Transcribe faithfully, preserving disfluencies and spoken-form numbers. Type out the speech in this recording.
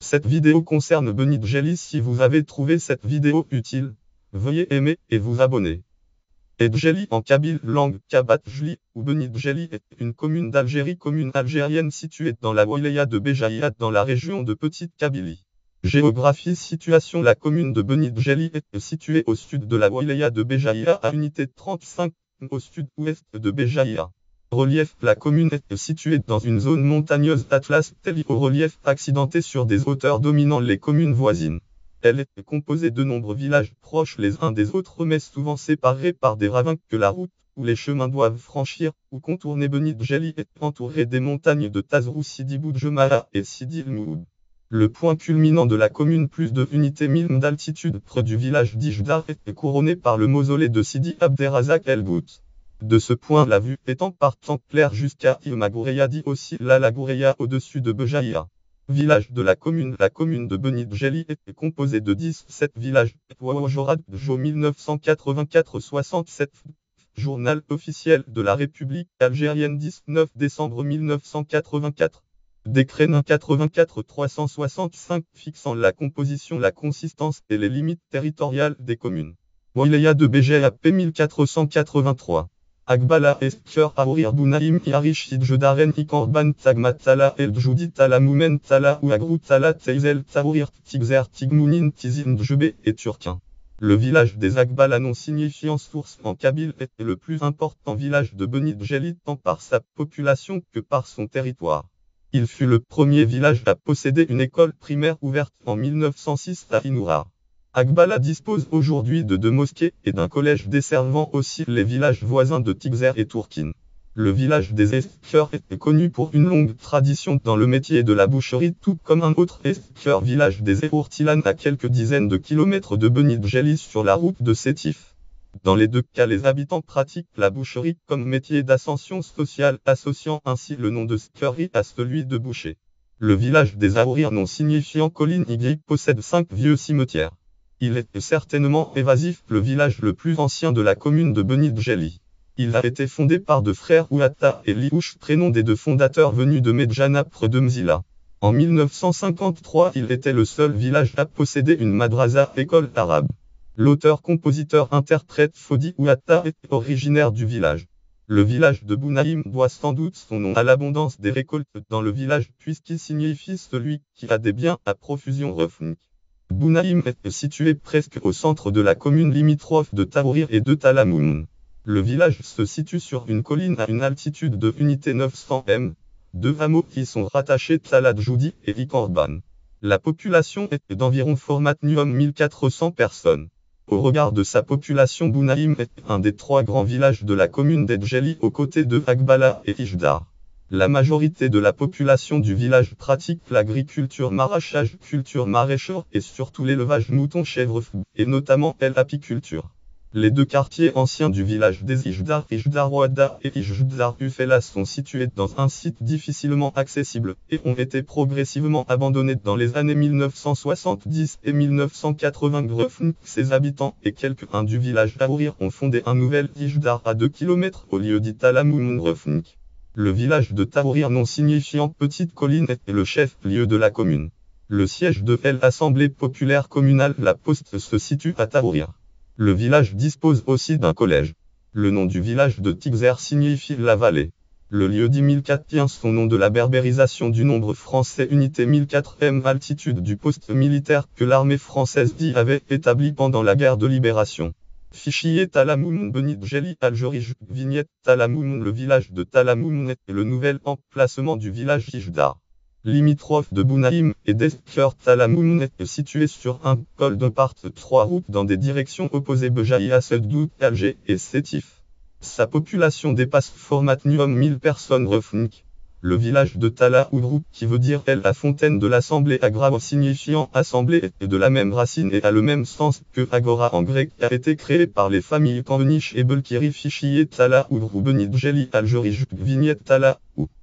Cette vidéo concerne Bunny Djeli. Si vous avez trouvé cette vidéo utile, veuillez aimer et vous abonner. Et Djeli en kabyle langue Kabat Djeli ou Bunny Djeli est une commune d'Algérie, commune algérienne située dans la wilaya de Béjaïa dans la région de Petite Kabylie. Géographie, situation. La commune de Bunny Djeli est située au sud de la wilaya de Béjaïa à unité trente-cinq, au sud-ouest de Béjaïa. Relief, la commune est située dans une zone montagneuse Atlas Teli au relief accidenté sur des hauteurs dominant les communes voisines. Elle est composée de nombreux villages proches les uns des autres mais souvent séparés par des ravins que la route ou les chemins doivent franchir ou contourner. Bunny Djeli est entourée des montagnes de Tazrou, Sidi Boudjemaha et Sidi El Moud. Le point culminant de la commune, plus de unité mille d'altitude près du village d'Ijdar, est couronné par le mausolée de Sidi Abderrazak El Bout. De ce point, la vue étend par temps clair jusqu'à Ilmagoureya, dit aussi la Lagoureya au-dessus de Béjaïa. Village de la commune. La commune de Bunny Djeli est composée de dix-sept villages. Ouajorad Jo mille neuf cent quatre-vingt-quatre soixante-sept. Journal officiel de la République algérienne dix-neuf décembre mille neuf cent quatre-vingt-quatre. Décret N quatre-vingt-quatre trois cent soixante-cinq fixant la composition, la consistance et les limites territoriales des communes. Wilaya de Béjaïa P mille quatre cent quatre-vingt-trois. Akbala Eskur Aourir Bounaïm Yarish Idjedaren Ikorban Tagmat Tala El Djoudi Tala Moumen Tala ou Agrou Tala Teizel Taourir Tigzer Tigmounin Tizin Djebe et Turquin. Le village des Akbala, non signifiant source en kabyle, est le plus important village de Bunny Djeli tant par sa population que par son territoire. Il fut le premier village à posséder une école primaire ouverte en mille neuf cent six à Inoura. Akbala dispose aujourd'hui de deux mosquées et d'un collège desservant aussi les villages voisins de Tigzer et Tourkine. Le village des Eskur est connu pour une longue tradition dans le métier de la boucherie, tout comme un autre Eskur village des Eourtilan à quelques dizaines de kilomètres de Bunny Djeli sur la route de Sétif. Dans les deux cas, les habitants pratiquent la boucherie comme métier d'ascension sociale, associant ainsi le nom de Skuri à celui de boucher. Le village des Aourir, non signifiant colline Y, possède cinq vieux cimetières. Il est certainement évasif, le village le plus ancien de la commune de Bunny Djeli. Il a été fondé par deux frères Ouatta et Liouch, prénom des deux fondateurs venus de Medjana près de Mzila. En mille neuf cent cinquante-trois, il était le seul village à posséder une madrasa, école arabe. L'auteur-compositeur-interprète Fodi Ouatta est originaire du village. Le village de Bounaïm doit sans doute son nom à l'abondance des récoltes dans le village puisqu'il signifie celui qui a des biens à profusion refnik. Bounaïm est situé presque au centre de la commune limitrophe de Taourir et de Talamoun. Le village se situe sur une colline à une altitude de unité neuf cents mètres. Deux hameaux qui sont rattachés Tala Djoudi et Ikorban. La population est d'environ formatnium mille quatre cents personnes. Au regard de sa population, Bounaïm est un des trois grands villages de la commune d'Edjeli aux côtés de Akbala et Ijdar. La majorité de la population du village pratique l'agriculture, maraîchage, culture maraîchère et surtout l'élevage mouton-chèvre et notamment l'apiculture. Les deux quartiers anciens du village des Ijdar, Ijdar Ouada et Ijdar Ufela sont situés dans un site difficilement accessible et ont été progressivement abandonnés dans les années mille neuf cent soixante-dix et mille neuf cent quatre-vingts. Ses habitants et quelques-uns du village d'Aourir ont fondé un nouvel Ijdar à deux kilomètres au lieu dit Talamoun Refnik. Le village de Taourir, non signifiant petite colline, est le chef-lieu de la commune. Le siège de l'Assemblée populaire communale, la Poste, se situe à Taourir. Le village dispose aussi d'un collège. Le nom du village de Tigzer signifie la vallée. Le lieu dit mille quatre tient son nom de la berbérisation du nombre français unité mille quatre mètres, altitude du poste militaire que l'armée française y avait établi pendant la guerre de libération. Fichier Talamoun Bunny Djeli Algérie. Vignette Talamoun. Le village de Talamoun est le nouvel emplacement du village Ijdar. Limitrophe de Bounaïm et d'Eskur, Talamoun est situé sur un col de part trois routes dans des directions opposées Béjaïa, Seddout, Alger et Sétif. Sa population dépasse formatnium mille personnes refnik. Le village de Tala Oudrou, qui veut dire elle la fontaine de l'assemblée agra signifiant assemblée, est de la même racine et a le même sens que agora en grec, a été créé par les familles Kanvenich et Belkiri. Fichier Tala Oudrou Bunny Djeli Algérie. Vignette Tala Ou.